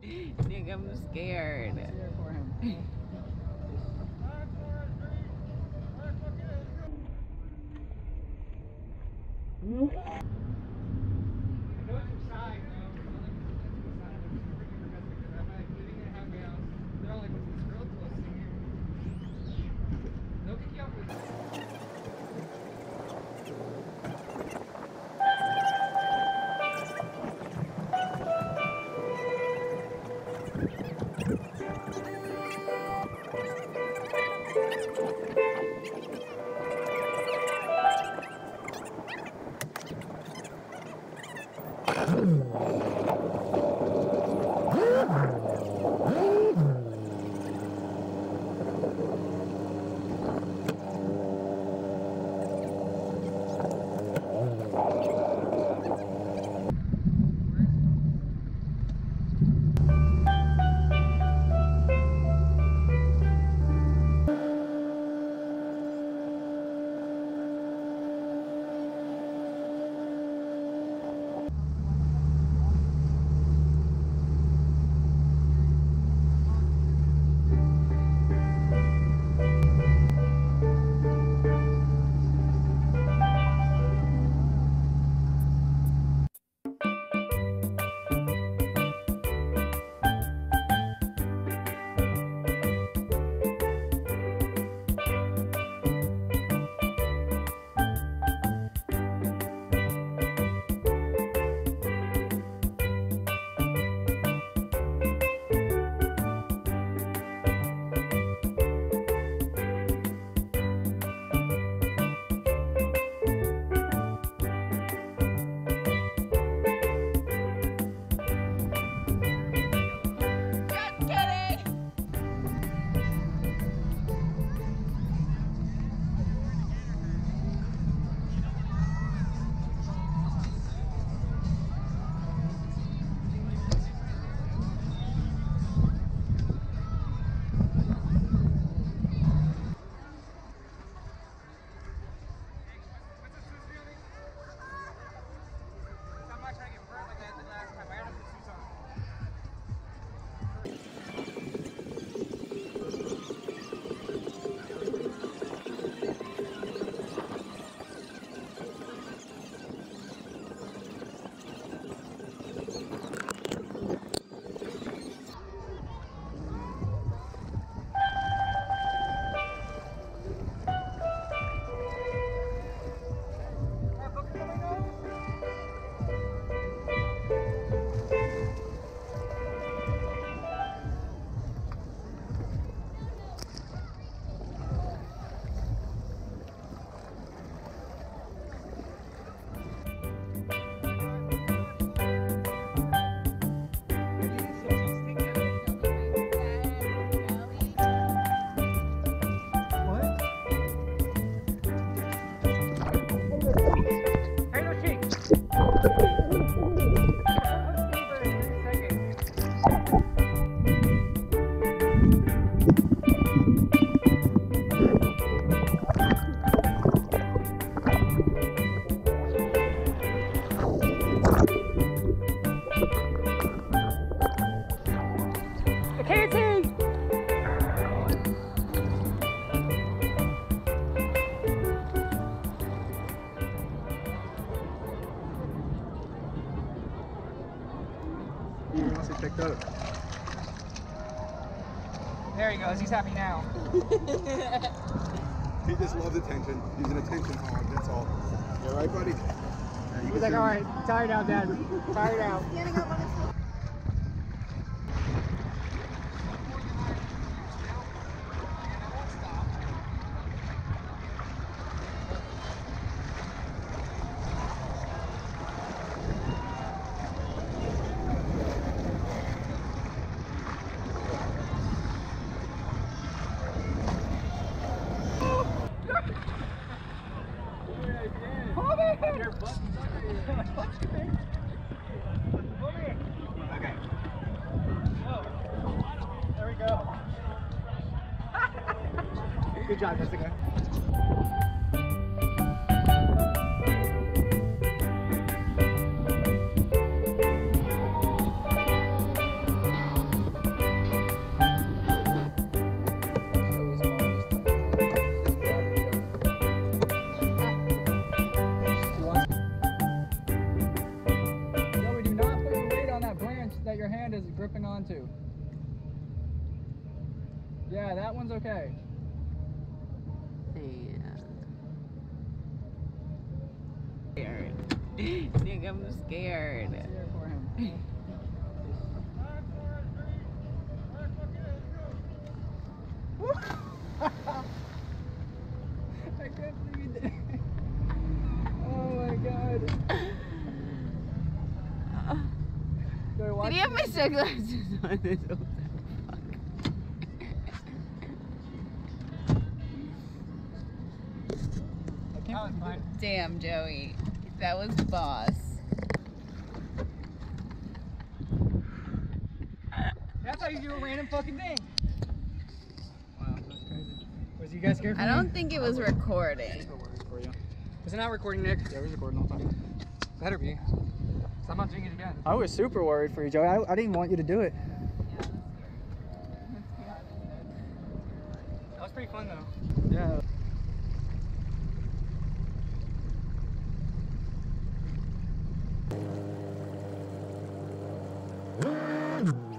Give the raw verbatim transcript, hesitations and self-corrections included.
Nick, I'm scared. I'm scared for him. Picked up. There he goes. He's happy now. He just loves attention. He's an attention hog. That's all. You all right, buddy? Yeah, you He's like, all right, tired out, Dad. Tired out. Good job, Jessica. hand is gripping onto? Yeah, that one's okay. Scared. Nick, I'm scared. Here for him. I can't believe it. Oh my god. Sorry, watch Did he have my this. sunglasses on this whole time? I can't believe fine. Damn, Joey. That was boss. That's how you do a random fucking thing. Wow, that's crazy. Was you guys scared for I me? don't think it was recording. Super worried for you. Was it not recording, Nick? Yeah, it was recording all the time. Better be. So I'm not doing it again. I was super worried for you, Joey. I, I didn't want you to do it. That was pretty fun, though. Yeah.